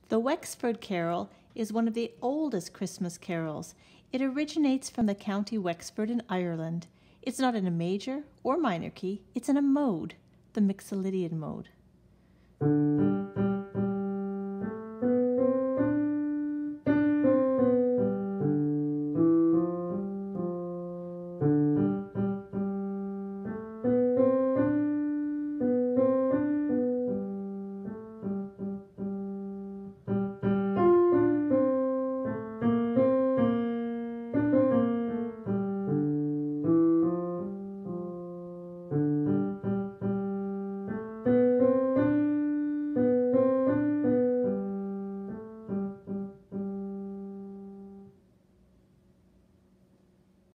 The Wexford Carol is one of the oldest Christmas carols. It originates from the county Wexford in Ireland. It's not in a major or minor key, it's in a mode, the Mixolydian mode.